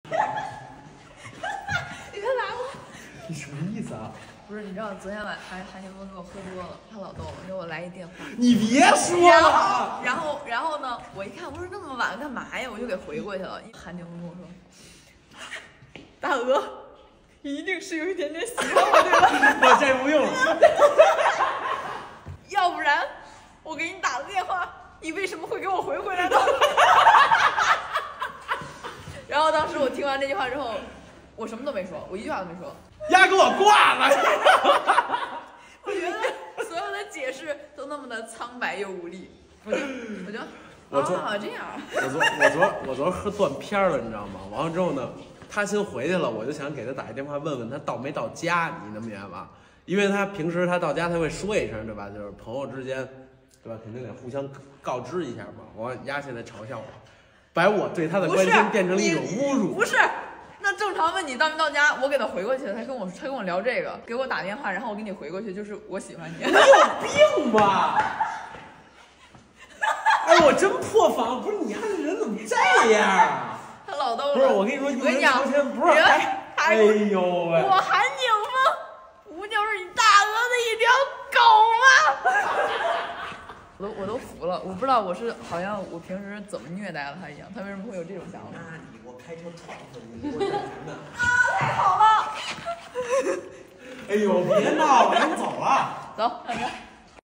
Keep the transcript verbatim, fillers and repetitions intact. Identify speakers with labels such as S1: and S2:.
S1: 你别打我！
S2: 你什么意思啊？
S1: 不是，你知道昨天晚韩韩宁峰给我喝多了，他老逗我，给我来一电话。
S2: 你别说了。
S1: 然后，然后呢？我一看，我说这么晚干嘛呀？我就给回过去了。韩宁峰跟我说：“大鹅，一定是有一点点喜欢我，对吧？”
S2: 我这不用了。
S1: 要不然，我给你打个电话，你为什么会给我回回来呢？然后当时我听完这句话之后，我什么都没说，我一句话都没说。
S2: 丫给我挂了！
S1: 我觉得所有的解释都那么的苍白又无力。我就我就
S2: 我昨
S1: 啊这样。
S2: 我昨我昨我昨喝断片了，你知道吗？完了之后呢，他先回去了，我就想给他打一电话问问他到没到家，你能明白吗？因为他平时他到家他会说一声，对吧？就是朋友之间，对吧？肯定得互相告知一下嘛。我丫现在嘲笑我，把我对他的关心变成了一种侮辱。
S1: 不是。那正常问你到没到家，我给他回过去，他跟我他跟我聊这个，给我打电话，然后我给你回过去，就是我喜欢你。
S2: 你有病吧？哎，我真破防，不是你丫这人怎么这样啊？
S1: 他老逗了。
S2: 不是，我跟你说，
S1: 我跟你讲，
S2: 不是，哎，哎呦喂！
S1: 我韩景峰，不就是你大鹅的一条狗吗？我都我都服了，我不知道我是好像我平时怎么虐待了他一样，他为什么会有这种想法？
S2: 那你我开车撞死你，我忍呢。
S1: 啊，太好了！
S2: 哎呦，别闹了，咱走了。
S1: 走，大哥。